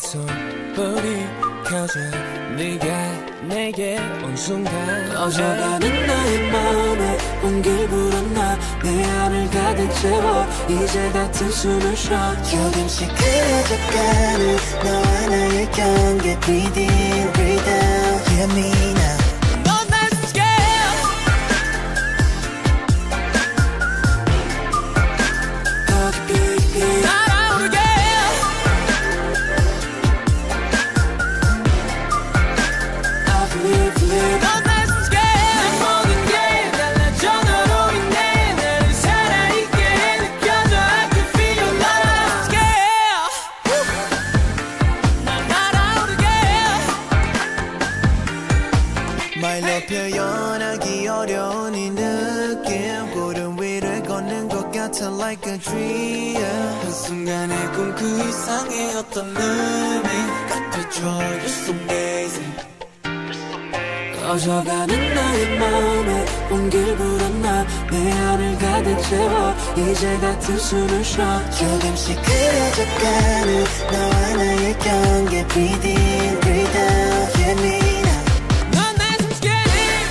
손불이 켜져 네가 내게 온 순간 꺼져가는 나의 마음에 온길 불었나 내 안을 가득 채워 이제 같은 숨을 쉬어 조금씩 그려져가는 너와 나의 경계 Breathe in, breathe out Hear me now 넌 날 scare 더 깊이 날아오르게 I believe it 넌 날 scare 내 모든 게 달라져 너로 인해 나를 살아있게 해 느껴져 I can feel your love scare 날 날아오르게 My love 표현하기 어려운 이 느낌 구름 위를 걷는 것 같아 like a dream 한순간의 꿈 그 이상의 어떤 의미 같아져 You're so amazing 꺼져가는 나의 마음에 온길 불었나 내 안을 가득 채워 이제 같은 숨을 쉬어 조금씩 그려져가는 너와 나의 경계 Breathe in, breathe out Hear me now 넌 날 숨쉬게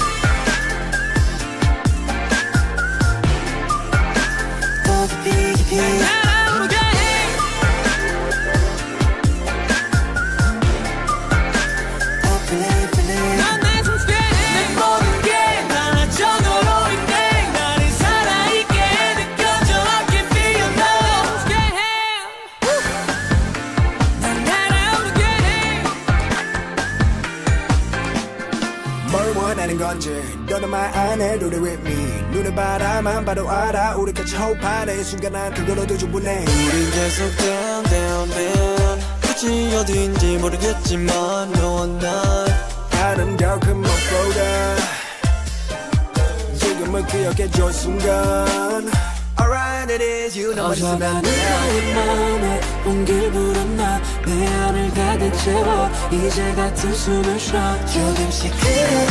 더 깊이 날아오르게 I believe, believe 넌 날 숨쉬게 내 모든 게 달라져 너로 인해 나를 살아있게 해 느껴져 I can feel your love 숨쉬게 난 날아오르게 뭘 원하는 건지 너는 말 안 해도 돼 with me 눈에 바라만 봐도 알아 우리 같이 호흡하는 이 순간 난 그걸로도 충분해 우린 계속 down down down 굳이 어딘지 모르겠지만 너와 난 아름다운 그 무엇보다 지금은 기억해줘 순간 Alright it is you know what it's 꺼져가는 about 나의 마음에 온길 불었나 내 안을 가득 채워 이제 같은 숨을 쉬어 조금씩 그려져가는